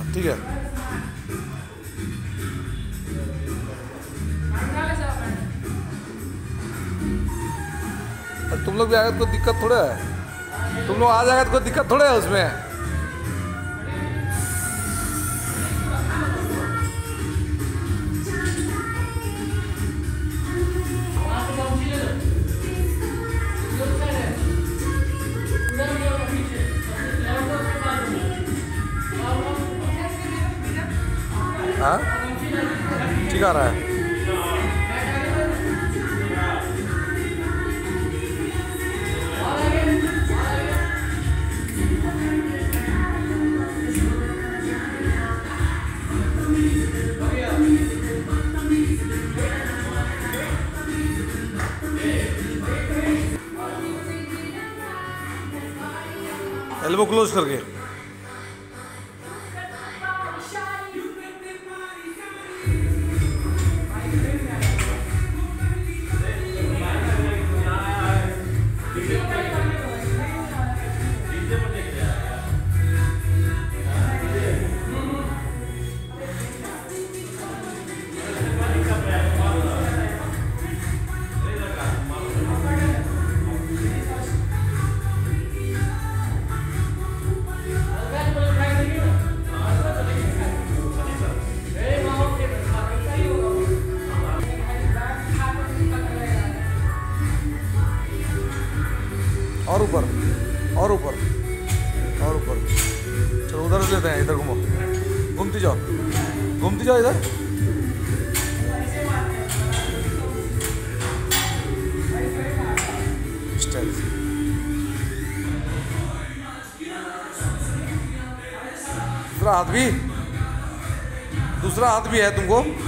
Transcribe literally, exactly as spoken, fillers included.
ठीक है। तुम लोग भी आए तो कोई दिक्कत थोड़ा है, तुम लोग आ जाएगा तो कोई दिक्कत थोड़ा है उसमें। हाँ ठीक आ रहा है। एल्बो क्लोज करके। और ऊपर और ऊपर और ऊपर। चलो उधर से लेते हैं, इधर घूमो, घूमती जाओ घूमती जाओ इधर। स्टाइल दूसरा हाथ भी दूसरा हाथ भी है तुमको।